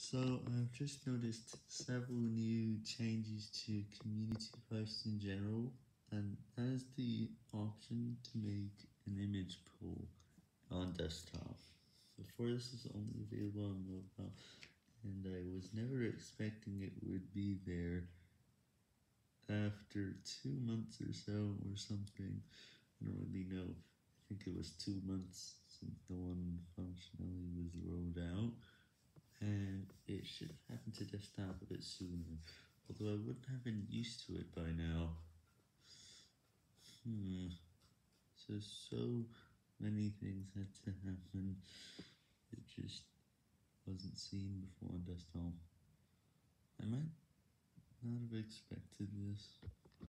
So I've just noticed several new changes to community posts in general, and as the option to make an image pool on desktop. Before this was only available on mobile, and I was never expecting it would be there after 2 months or so or something. I don't really know. I think it was 2 months since the one functionality was rolled out. And it should have happened to desktop a bit sooner, although I wouldn't have been used to it by now. So many things had to happen, it just wasn't seen before on desktop. I might not have expected this.